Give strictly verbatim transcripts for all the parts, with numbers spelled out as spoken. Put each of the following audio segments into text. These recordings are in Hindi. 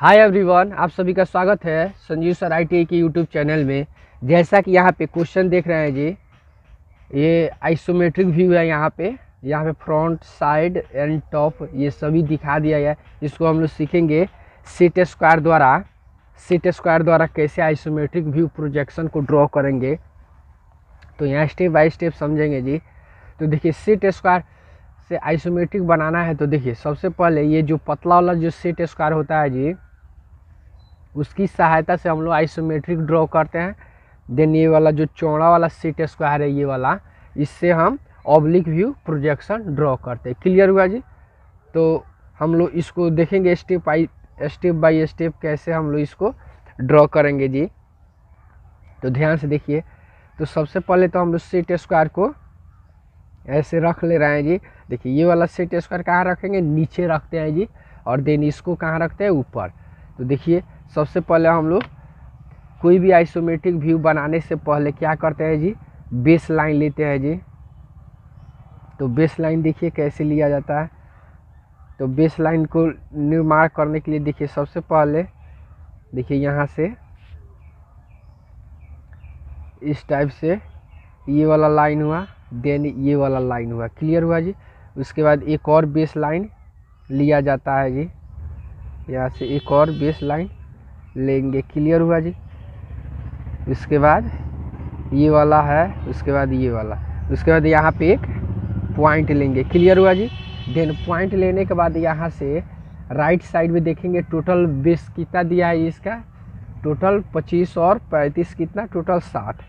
हाय एवरीवन, आप सभी का स्वागत है Sanjeev sir I T I के यूट्यूब चैनल में। जैसा कि यहाँ पे क्वेश्चन देख रहे हैं जी, ये आइसोमेट्रिक व्यू है। यहाँ पे यहाँ पे फ्रंट, साइड एंड टॉप ये सभी दिखा दिया गया है। इसको हम लोग सीखेंगे सेट स्क्वायर द्वारा सेट स्क्वायर द्वारा कैसे आइसोमेट्रिक व्यू प्रोजेक्शन को ड्रॉ करेंगे। तो यहाँ स्टेप बाय स्टेप समझेंगे जी। तो देखिए, सेट स्क्वायर से आइसोमेट्रिक बनाना है तो देखिए, सबसे पहले ये जो पतला वाला जो सेट स्क्वायर होता है जी, उसकी सहायता से हम लोग आइसोमेट्रिक ड्रॉ करते हैं। देन ये वाला जो चौड़ा वाला सेट स्क्वायर है, ये वाला, इससे हम ऑब्लिक व्यू प्रोजेक्शन ड्रॉ करते हैं। क्लियर हुआ जी। तो हम लोग इसको देखेंगे step by step by step कैसे हम लोग इसको ड्रॉ करेंगे जी। तो ध्यान से देखिए। तो सबसे पहले तो हम लोग सेट स्क्वायर को ऐसे रख ले रहे हैं जी। देखिए, ये वाला सेट स्क्वायर कहाँ रखेंगे? नीचे रखते हैं जी। और देन इसको कहाँ रखते हैं? ऊपर। तो देखिए, सबसे पहले हम लोग कोई भी आइसोमेट्रिक व्यू बनाने से पहले क्या करते हैं जी? बेस लाइन लेते हैं जी। तो बेस लाइन देखिए कैसे लिया जाता है। तो बेस लाइन को निर्माण करने के लिए देखिए, सबसे पहले देखिए यहाँ से इस टाइप से ये वाला लाइन हुआ, देन ये वाला लाइन हुआ। क्लियर हुआ जी। उसके बाद एक और बेस लाइन लिया जाता है जी। यहाँ से एक और बेस लाइन लेंगे। क्लियर हुआ जी। उसके बाद ये वाला है, उसके बाद ये वाला, उसके बाद यहाँ पे एक पॉइंट लेंगे। क्लियर हुआ जी। देन पॉइंट लेने के बाद यहाँ से राइट साइड में देखेंगे टोटल बेस कितना दिया है इसका। टोटल पच्चीस और पैंतीस कितना, टोटल साठ।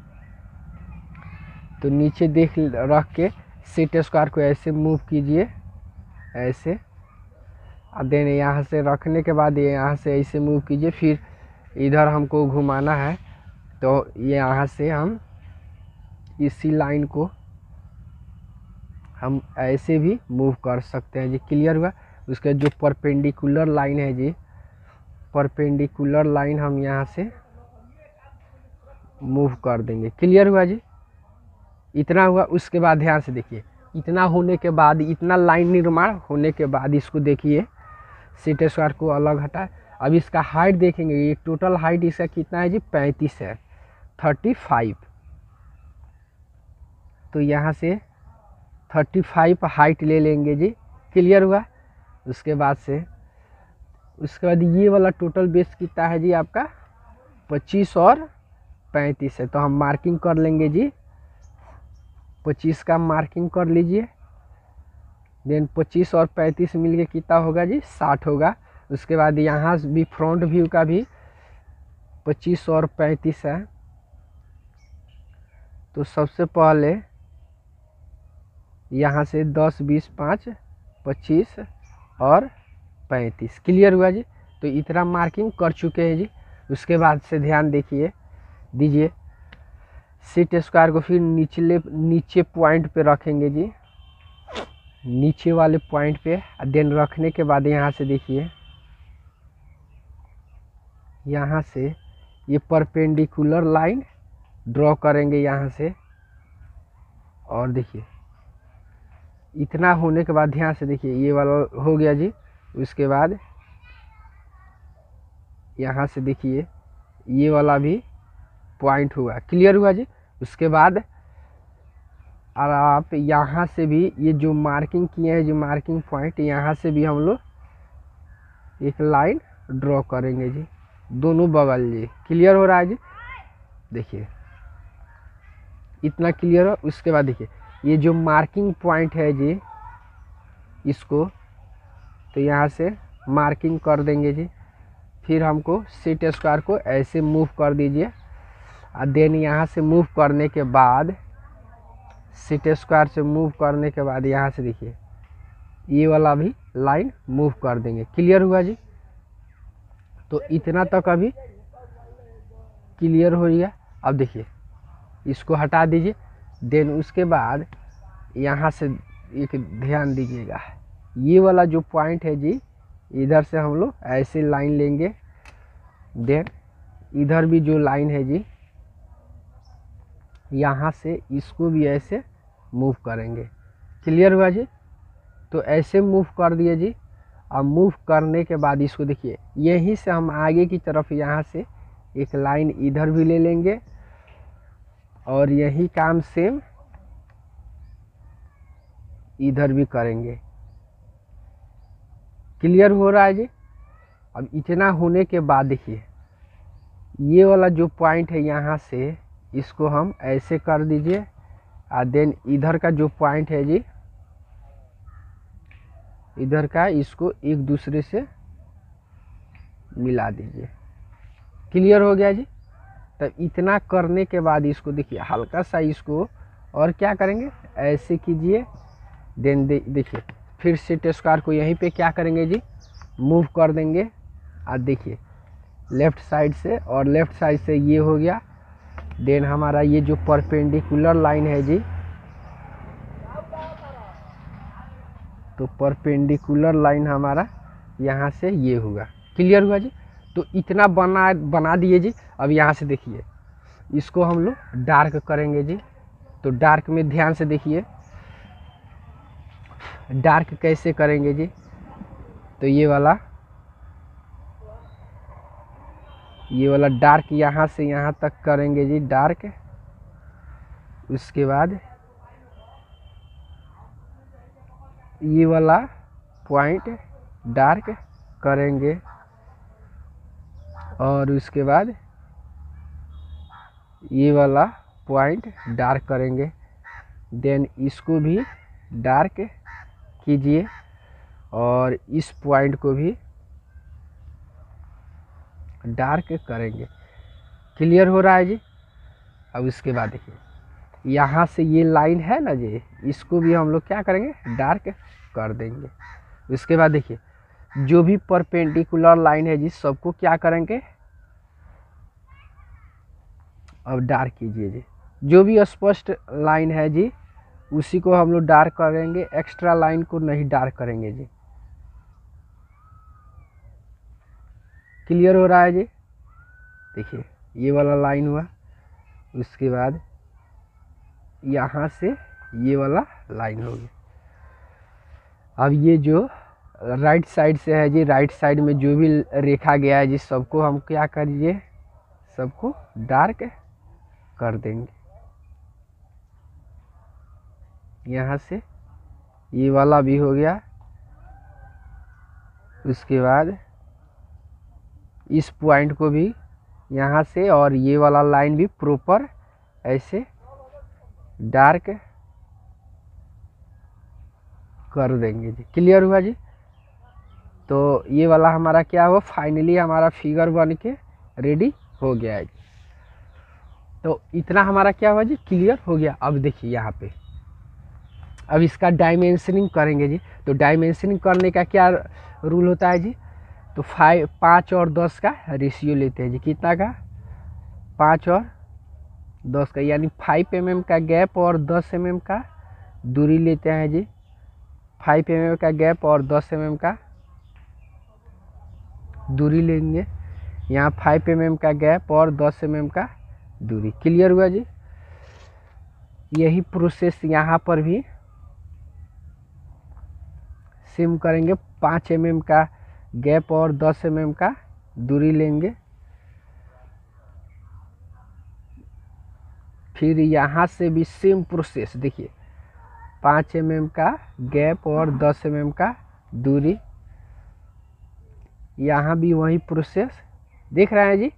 तो नीचे देख रख के सेट स्क्वायर को ऐसे मूव कीजिए, ऐसे। और देन यहाँ से रखने के बाद ये यहाँ से ऐसे मूव कीजिए। फिर इधर हमको घुमाना है, तो ये यहाँ से हम इसी लाइन को हम ऐसे भी मूव कर सकते हैं जी। क्लियर हुआ। उसके जो परपेंडिकुलर लाइन है जी, परपेंडिकुलर लाइन हम यहाँ से मूव कर देंगे। क्लियर हुआ जी। इतना हुआ। उसके बाद ध्यान से देखिए, इतना होने के बाद, इतना लाइन निर्माण होने के बाद इसको देखिए, सेट स्क्वायर को अलग हटा। अब इसका हाइट देखेंगे। ये टोटल हाइट इसका कितना है जी? पैंतीस है, थर्टी फाइव। तो यहाँ से थर्टी फाइव हाइट ले लेंगे जी। क्लियर हुआ। उसके बाद से उसके बाद ये वाला टोटल बेस कितना है जी आपका? पच्चीस और पैंतीस है। तो हम मार्किंग कर लेंगे जी। पच्चीस का मार्किंग कर लीजिए। देन पच्चीस और पैंतीस मिलके कितना होगा जी? साठ होगा। उसके बाद यहाँ भी फ्रंट व्यू का भी पच्चीस और पैंतीस है। तो सबसे पहले यहाँ से दस, बीस, पाँच, पच्चीस और पैंतीस। क्लियर हुआ जी। तो इतना मार्किंग कर चुके हैं जी। उसके बाद से ध्यान देखिए दीजिए, सेट स्क्वायर को फिर निचले नीचे पॉइंट पे रखेंगे जी, नीचे वाले पॉइंट पे। देन रखने के बाद यहाँ से देखिए, यहाँ से ये परपेंडिकुलर लाइन ड्रॉ करेंगे यहाँ से। और देखिए, इतना होने के बाद ध्यान से देखिए, ये वाला हो गया जी। उसके बाद यहाँ से देखिए, ये वाला भी पॉइंट हुआ। क्लियर हुआ जी। उसके बाद और आप यहाँ से भी ये जो मार्किंग किए हैं, जो मार्किंग पॉइंट, यहाँ से भी हम लोग एक लाइन ड्रॉ करेंगे जी, दोनों बगल जी। क्लियर हो रहा है जी। देखिए, इतना क्लियर हो। उसके बाद देखिए, ये जो मार्किंग पॉइंट है जी, इसको तो यहाँ से मार्किंग कर देंगे जी। फिर हमको सेट स्क्वायर को ऐसे मूव कर दीजिए। और देन यहाँ से मूव करने के बाद, सेट स्क्वायर से मूव करने के बाद यहाँ से देखिए, ये वाला भी लाइन मूव कर देंगे। क्लियर हुआ जी। तो इतना तक अभी क्लियर हो गया। अब देखिए, इसको हटा दीजिए। देन उसके बाद यहाँ से एक ध्यान दीजिएगा, ये वाला जो पॉइंट है जी, इधर से हम लोग ऐसे लाइन लेंगे। देन इधर भी जो लाइन है जी, यहाँ से इसको भी ऐसे मूव करेंगे। क्लियर हुआ जी। तो ऐसे मूव कर दिए जी। अब मूव करने के बाद इसको देखिए यहीं से हम आगे की तरफ यहाँ से एक लाइन इधर भी ले लेंगे और यही काम सेम इधर भी करेंगे। क्लियर हो रहा है जी। अब इतना होने के बाद देखिए ये वाला जो पॉइंट है यहाँ से इसको हम ऐसे कर दीजिए और देन इधर का जो पॉइंट है जी इधर का इसको एक दूसरे से मिला दीजिए। क्लियर हो गया जी। तब इतना करने के बाद इसको देखिए हल्का सा इसको और क्या करेंगे ऐसे कीजिए। देन दे, देखिए फिर से टेस्कार को यहीं पे क्या करेंगे जी मूव कर देंगे और देखिए लेफ़्ट साइड से और लेफ़्ट साइड से ये हो गया। देन हमारा ये जो परपेंडिकुलर लाइन है जी तो परपेंडिकुलर लाइन हमारा यहाँ से ये होगा। क्लियर हुआ जी। तो इतना बना बना दिए जी। अब यहाँ से देखिए इसको हम लोग डार्क करेंगे जी। तो डार्क में ध्यान से देखिए डार्क कैसे करेंगे जी। तो ये वाला ये वाला डार्क यहाँ से यहाँ तक करेंगे जी डार्क। उसके बाद ये वाला पॉइंट डार्क करेंगे और उसके बाद ये वाला पॉइंट डार्क करेंगे। देन इसको भी डार्क कीजिए और इस पॉइंट को भी डार्क करेंगे। क्लियर हो रहा है जी। अब उसके बाद देखिए यहाँ से ये लाइन है ना जी इसको भी हम लोग क्या करेंगे डार्क कर देंगे। उसके बाद देखिए जो भी परपेंडिकुलर लाइन है जी सबको क्या करेंगे अब डार्क कीजिए जी। जो भी स्पष्ट लाइन है जी उसी को हम लोग डार्क करेंगे, एक्स्ट्रा लाइन को नहीं डार्क करेंगे जी। क्लियर हो रहा है जी। देखिए ये वाला लाइन हुआ। उसके बाद यहाँ से ये वाला लाइन हो गया। अब ये जो राइट साइड से है जी राइट साइड में जो भी रेखा गया है जी सबको हम क्या करिए सबको डार्क कर देंगे। यहाँ से ये वाला भी हो गया। उसके बाद इस पॉइंट को भी यहाँ से और ये वाला लाइन भी प्रॉपर ऐसे डार्क कर देंगे जी। क्लियर हुआ जी। तो ये वाला हमारा क्या हुआ फाइनली हमारा फिगर बन के रेडी हो गया है जी। तो इतना हमारा क्या हुआ जी क्लियर हो गया। अब देखिए यहाँ पे अब इसका डायमेंशनिंग करेंगे जी। तो डायमेंशनिंग करने का क्या रूल होता है जी। तो फाइव पाँच और दस का रेशियो लेते हैं जी। कितना का पाँच और दस का यानी फाइव एम एम का गैप और दस एम एम का दूरी लेते हैं जी। फाइव एम एम का गैप और दस एम एम का दूरी लेंगे। यहाँ फाइव एम एम का गैप और दस एम एम का दूरी। क्लियर हुआ जी। यही प्रोसेस यहाँ पर भी सेम करेंगे। पाँच एम एम का गैप और दस एम एम का दूरी लेंगे। फिर यहाँ से भी सेम प्रोसेस देखिए पाँच एम एम का गैप और दस एम एम का दूरी। यहाँ भी वही प्रोसेस देख रहे हैं जी।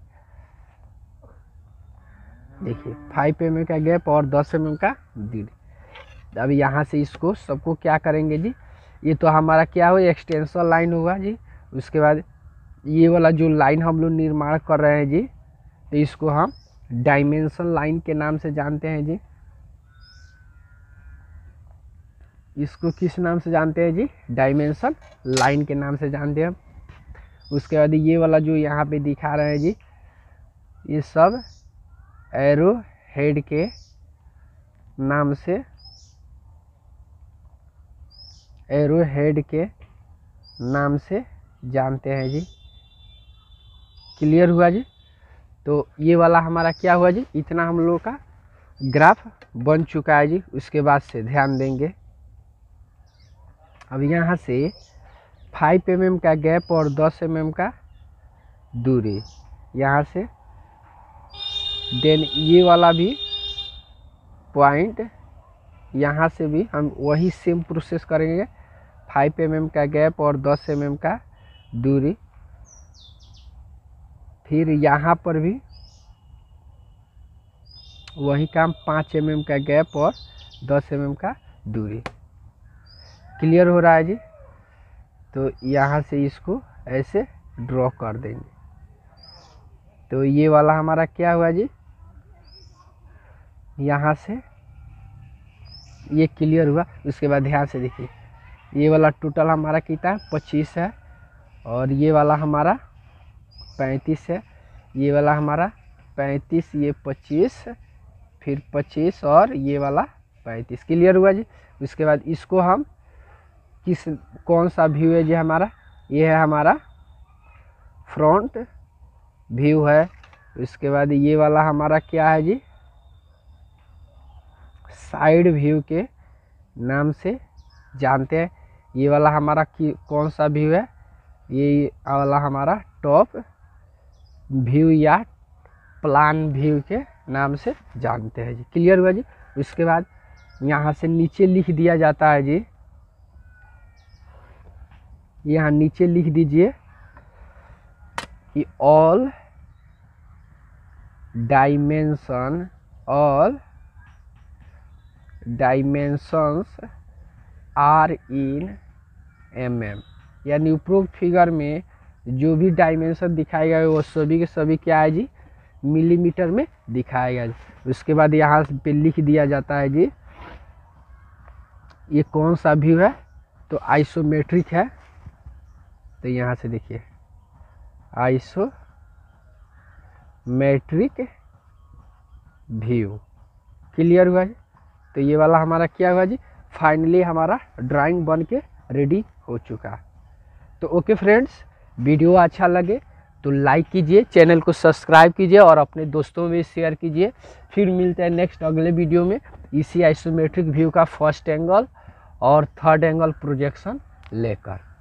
देखिए फाइव एम एम का गैप और दस एम एम का दूरी। अब यहाँ से इसको सबको क्या करेंगे जी। ये तो हमारा क्या हो एक्सटेंशन लाइन होगा जी। उसके बाद ये वाला जो लाइन हम लोग निर्माण कर रहे हैं जी तो इसको हम डायमेंशन लाइन के नाम से जानते हैं जी। इसको किस नाम से जानते हैं जी डायमेंशन लाइन के नाम से जानते हैं। उसके बाद ये वाला जो यहाँ पे दिखा रहे हैं जी ये सब एरो हेड के नाम से एरो हेड के नाम से जानते हैं जी। क्लियर हुआ जी। तो ये वाला हमारा क्या हुआ जी इतना हम लोगों का ग्राफ बन चुका है जी। उसके बाद से ध्यान देंगे अब यहाँ से फाइव एम एम का गैप और दस एम एम का दूरी यहाँ से। देन ये वाला भी पॉइंट यहाँ से भी हम वही सेम प्रोसेस करेंगे। फाइव एम एम का गैप और दस एम एम का दूरी। फिर यहाँ पर भी वही काम, पाँच एम एम का गैप और दस एम एम का दूरी। क्लियर हो रहा है जी? तो यहाँ से इसको ऐसे ड्रॉ कर देंगे। तो ये वाला हमारा क्या हुआ जी, यहाँ से ये क्लियर हुआ। उसके बाद ध्यान से देखिए, ये वाला टोटल हमारा कितना है, पच्चीस है, और ये वाला हमारा पैंतीस है, ये वाला हमारा पैंतीस, ये पच्चीस, फिर पच्चीस और ये वाला पैंतीस। क्लियर हुआ जी? उसके बाद इसको हम किस कौन सा व्यू है जी हमारा, ये है हमारा फ्रंट व्यू है। उसके बाद ये वाला हमारा क्या है जी, साइड व्यू के नाम से जानते हैं। ये वाला हमारा कि कौन सा व्यू है, ये वाला हमारा टॉप व्यू या प्लान व्यू के नाम से जानते हैं जी। क्लियर हुआ जी? उसके बाद यहाँ से नीचे लिख दिया जाता है जी, यहाँ नीचे लिख दीजिए कि all dimension all dimensions are in M M, यानी उपरोक्त फिगर में जो भी डायमेंशन दिखाए गए वो सभी के सभी क्या है जी, मिलीमीटर में दिखाया गया। उसके बाद यहाँ पे लिख दिया जाता है जी ये कौन सा व्यू है, तो आइसोमेट्रिक है। तो यहाँ से देखिए आइसोमेट्रिक व्यू। क्लियर हुआ जी? तो ये वाला हमारा क्या हुआ जी, फाइनली हमारा ड्राइंग बन के रेडी हो चुका। तो ओके फ्रेंड्स, वीडियो अच्छा लगे तो लाइक कीजिए, चैनल को सब्सक्राइब कीजिए और अपने दोस्तों में शेयर कीजिए। फिर मिलते हैं नेक्स्ट अगले वीडियो में इसी आइसोमेट्रिक व्यू का फर्स्ट एंगल और थर्ड एंगल प्रोजेक्शन लेकर।